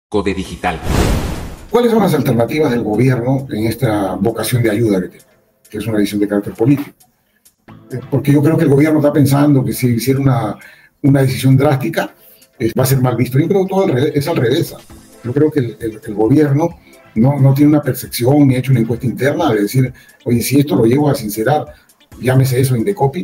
Code Digital. ¿Cuáles son las alternativas del gobierno en esta vocación de ayuda que tiene? Que es una decisión de carácter político. Porque yo creo que el gobierno está pensando que si hiciera una decisión drástica, va a ser mal visto. Yo creo que todo es al revés. Yo creo que el gobierno no tiene una percepción ni ha hecho una encuesta interna de decir, oye, si esto lo llevo a sincerar, llámese eso Indecopy.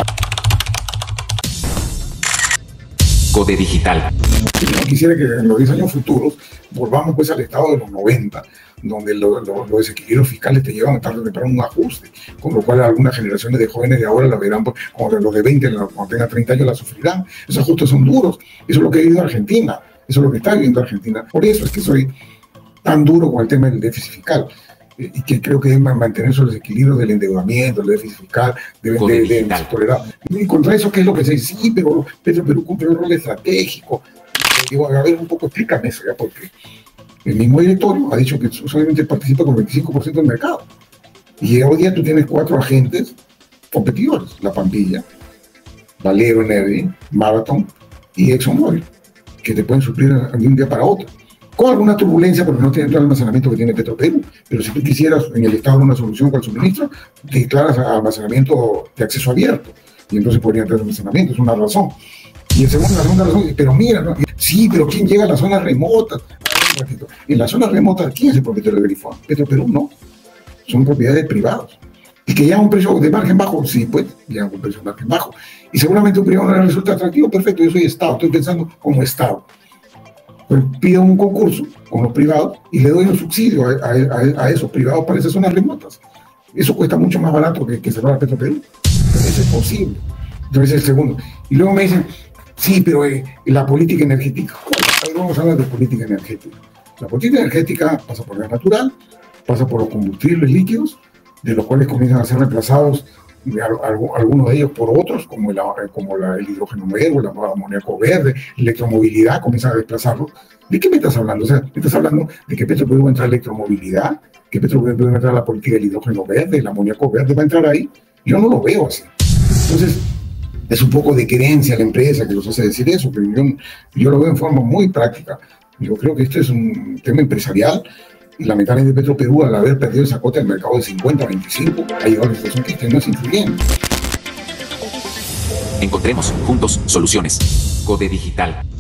Code Digital. Quisiera que en los 10 años futuros volvamos pues al estado de los 90, donde los desequilibrios fiscales te llevan tarde o temprano a un ajuste, con lo cual algunas generaciones de jóvenes de ahora la verán, como los de 20, cuando tengan 30 años la sufrirán. Esos ajustes son duros. Eso es lo que ha vivido Argentina, eso es lo que está viviendo Argentina. Por eso es que soy tan duro con el tema del déficit fiscal, y que creo que deben mantener esos desequilibrios del endeudamiento, el déficit fiscal, deben ser tolerados. Y contra eso, ¿qué es lo que se dice? Sí, pero Perú cumple un rol estratégico. Digo, a ver, un poco explícame eso, ¿ya? Porque el mismo directorio ha dicho que solamente participa con el 25% del mercado. Y hoy día tú tienes 4 agentes competidores: La Pampilla, Valero Energy, Marathon y ExxonMobil, que te pueden suplir de un día para otro. Con alguna turbulencia, porque no tiene todo el almacenamiento que tiene Petroperú. Pero si tú quisieras en el Estado una solución con el suministro, te declaras almacenamiento de acceso abierto. Y entonces podrían tener almacenamiento, es una razón. Y la segunda razón, pero mira, ¿no? Sí, pero ¿quién llega a las zonas remotas? En las zonas remotas, ¿quién es el propietario del grifón? Petroperú no. Son propiedades privadas. Y que ya un precio de margen bajo, sí, pues, ya un precio de margen bajo. Y seguramente un privado no le resulta atractivo, perfecto, yo soy Estado, estoy pensando como Estado. Pues pido un concurso con los privados y le doy un subsidio a esos privados para esas zonas remotas. Eso cuesta mucho más barato que cerrar a Petroperú. Pero eso es posible. Entonces, el segundo. Y luego me dicen, sí, pero la política energética. Vamos a hablar de política energética. La política energética pasa por gas natural, pasa por los combustibles líquidos, de los cuales comienzan a ser reemplazados algunos de ellos por otros, como el hidrógeno verde, el amoníaco verde, la electromovilidad, comienzan a desplazarlos. ¿De qué me estás hablando? O sea, me estás hablando de que Petroperú va a entrar a la electromovilidad, que Petroperú va a entrar a la política del hidrógeno verde, el amoníaco verde va a entrar ahí. Yo no lo veo así. Entonces, es un poco de creencia la empresa que los hace decir eso, pero yo lo veo en forma muy práctica. Yo creo que este es un tema empresarial y lamentablemente Petroperú, al haber perdido esa cuota del mercado de 50 a 25, ha llegado a la situación que este no es influyente. Encontremos juntos soluciones. Code Digital.